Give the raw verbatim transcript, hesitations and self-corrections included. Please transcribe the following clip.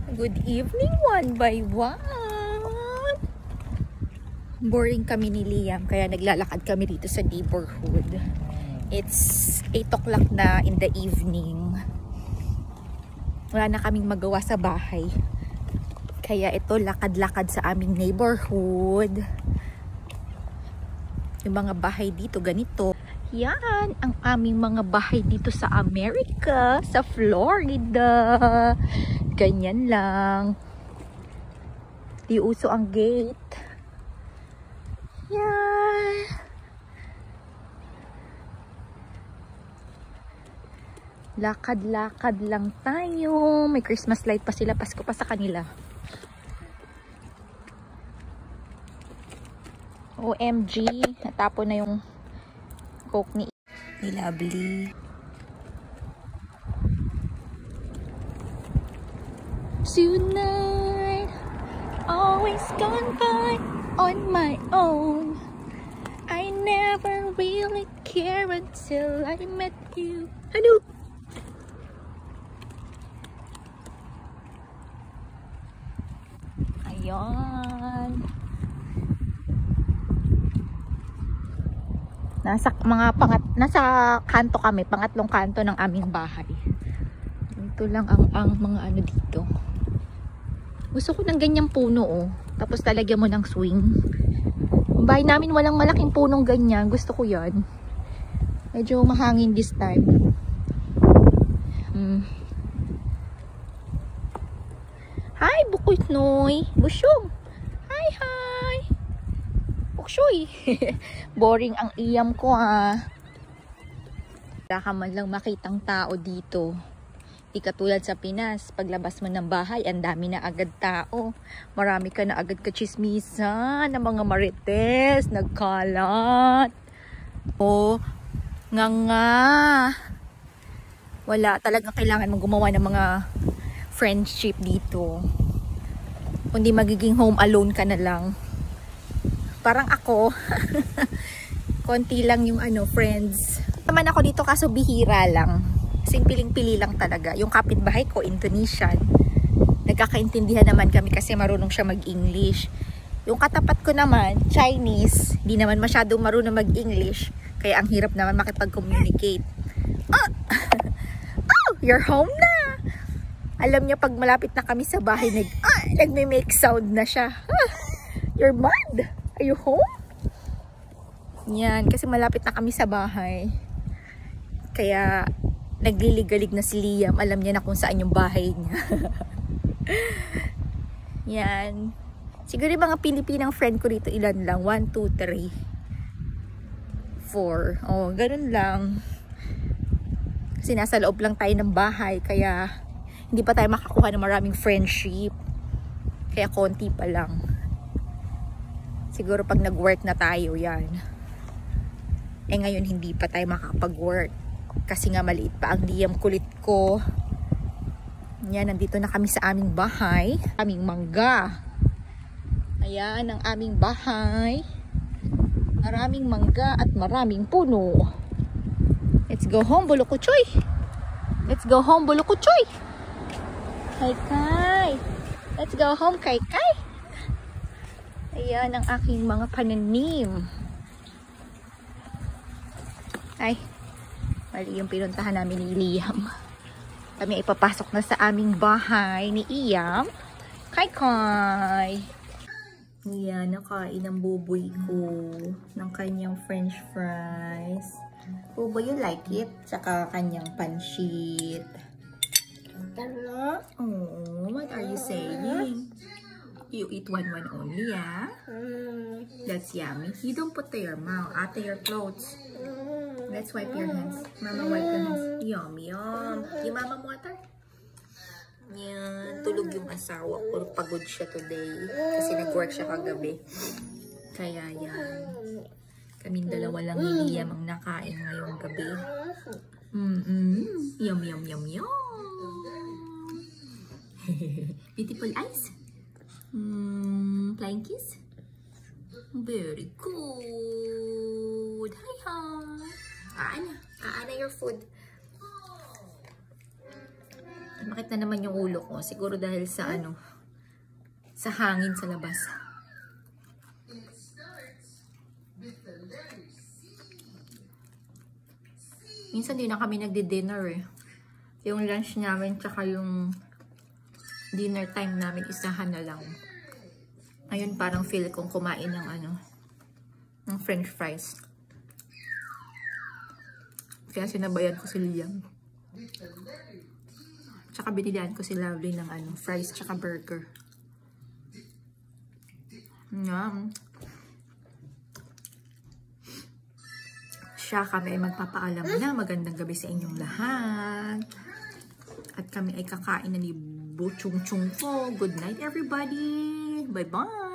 Good evening, one by one. Boring kami ni Liam, kaya naglalakad kami dito sa neighborhood. It's eight o'clock na in the evening. Wala na kaming magawa sa bahay. Kaya ito, lakad-lakad sa aming neighborhood. Yung mga bahay dito, ganito. Yan, ang aming mga bahay dito sa Amerika, sa Florida. Ganyan lang. Di uso ang gate. Yan. Lakad-lakad lang tayo. May Christmas light pa sila. Pasko pa sa kanila. O M G. Natapon na yung Coke ni, ni Lovely. Tonight, always gone by on my own. I never really care until I met you. Ano? Ayan. Nasa mga pangat nasa kanto kami, pangatlong kanto ng aming bahay. Ito lang ang ang mga ano dito. Gusto ko ng ganyang puno, oh. Tapos talagyan mo ng swing. Ang bahay namin walang malaking punong ganyan. Gusto ko yan. Medyo mahangin this time. Hmm. Hi, Bukoy Noy. Busyong. Hi, hi. Bukshoy. Boring ang iyam ko, ha. Wala ka man lang makitang tao dito. Di katulad sa Pinas, paglabas mo ng bahay, ang dami na agad tao. Marami ka na agad kachismisan ng mga marites, nagkalat. O, nga nga. Wala, talagang kailangan mong gumawa ng mga friendship dito. Kundi magiging home alone ka na lang. Parang ako, konti lang yung ano, friends. Naman ako dito kaso bihira lang. Kasing piling-pili lang talaga. Yung kapitbahay ko, Indonesian. Nagkakaintindihan naman kami kasi marunong siya mag-English. Yung katapat ko naman, Chinese. Di naman masyadong marunong mag-English. Kaya ang hirap naman makipag-communicate. Oh! Oh! You're home na! Alam niyo, pag malapit na kami sa bahay, nag, ah, nagme-make sound na siya. Ah, you're mad? Are you home? Yan, kasi malapit na kami sa bahay. Kaya nagliligalig na si Liam. Alam niya na kung saan yung bahay niya. Yan. Siguro yung mga Pilipinang friend ko rito, ilan lang? one, two, three, four. Oh, ganun lang. Kasi nasa loob lang tayo ng bahay. Kaya hindi pa tayo makakuha ng maraming friendship. Kaya konti pa lang. Siguro pag nag-work na tayo, yan. Eh ngayon hindi pa tayo makakapag-work. Kasi nga maliit pa ang Liam, kulit ko. Yan, nandito na kami sa aming bahay. Aming mangga. Ayan, ang aming bahay. Maraming mangga at maraming puno. Let's go home, Bulukuchoy. Let's go home, Bulukuchoy. Kay Kay. Let's go home, Kay Kay. Ayan ang aking mga pananim. Ay. Mali yung pinuntahan namin ni Liam. Kami ay papasok na sa aming bahay ni Iam. Kay Kay. Yan, nakain ang buboy ko ng kanyang french fries. Buboy, you like it? Saka kanyang pansit. Oh, what are you saying? You eat one one only, yeah? That's yummy. You don't put to your mouth, after your clothes. Let's wipe your hands. Mama, wipe your hands. Yum, yum. Yung mama mo water? Yan. Tulog yung asawa ko. Pagod siya today. Kasi nag-work siya kagabi. Kaya yan. Kaming dalawa lang ni Liam ang nakain ngayong gabi. Mm-mm. Yum, yum, yum, yum. Beautiful eyes. Mm, flying kiss. Very good. Hi, hi. Aana. Aana your food. Sumakit na naman yung ulo ko. Siguro dahil sa ano, sa hangin sa labas. Minsan din na kami nagdi-dinner eh. Yung lunch namin tsaka yung dinner time namin isahan na lang. Ngayon parang feel kong kumain ng ano, ng french fries. Kaya sinabayan ko si Liam. Tsaka binilihan ko si Lovely ng ano, fries tsaka burger. Yum. Siya, kami ay magpapaalam na magandang gabi sa inyong lahat. At kami ay kakain na ni Buchung Chung ko. Good night everybody. Bye bye.